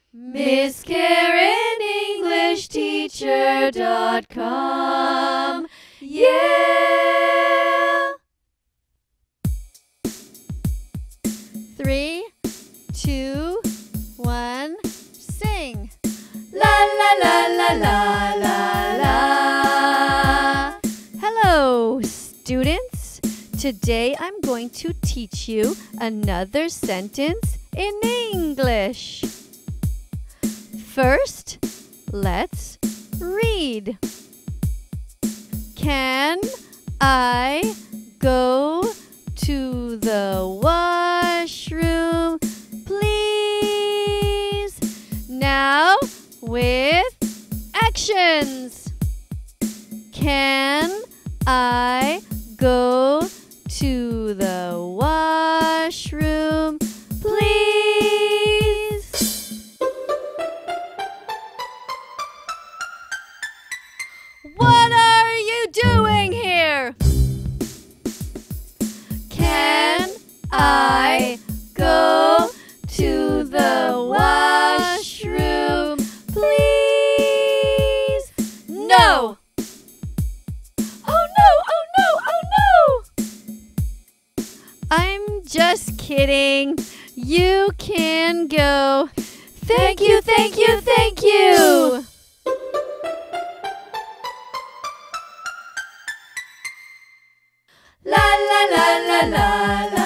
MissKarenEnglishTeacher.com. Yeah! 3, 2, 1, sing. La la la la la la la. Hello, students. Today I'm going to teach you another sentence in English. First, let's read. Can I go to the washroom, please? Now with actions. Can I go to the washroom, please? What are you doing here? Can I go to the washroom, please? No! Oh no, oh no, oh no! I'm just kidding. You can go. Thank you, thank you, thank you! La la la la la la.